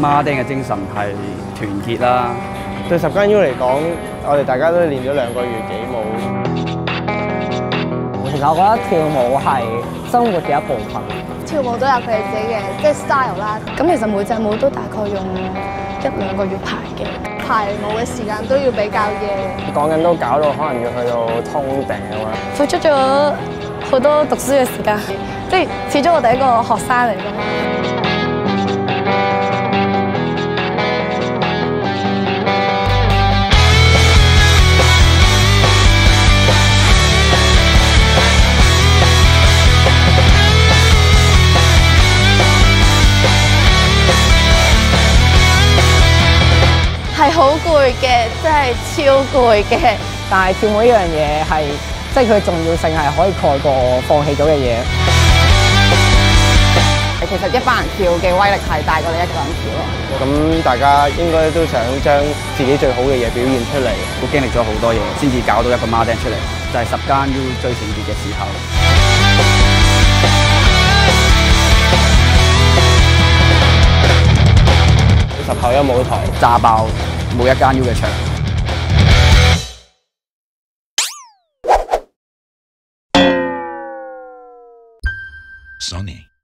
孖釘嘅精神係團結啦。 對10間 U 嚟講，我哋大家都練咗2個月幾舞。 其實我覺得跳舞係生活嘅一部分。 跳舞都有佢哋自己嘅即係 style 啦。咁其實每隻舞都大概用1-2個月排嘅，排舞嘅時間都要比較夜。 講緊都搞到可能要去到通頂咁樣。 付出咗好多讀書嘅時間，即係始終我哋一個學生嚟㗎嘛。係好攰嘅，真係超攰嘅。 但係跳舞呢樣嘢係，即係佢重要性係可以蓋過放棄咗嘅嘢。其實一班人跳嘅威力係大過你一個人跳咯。 咁大家應該都想將自己最好嘅嘢表現出嚟， 都經歷咗好多嘢，先至搞到一個孖釘出嚟，就係10間 U 最盛傑嘅時候。 10後一舞台炸爆每一間 U 嘅場。 Sony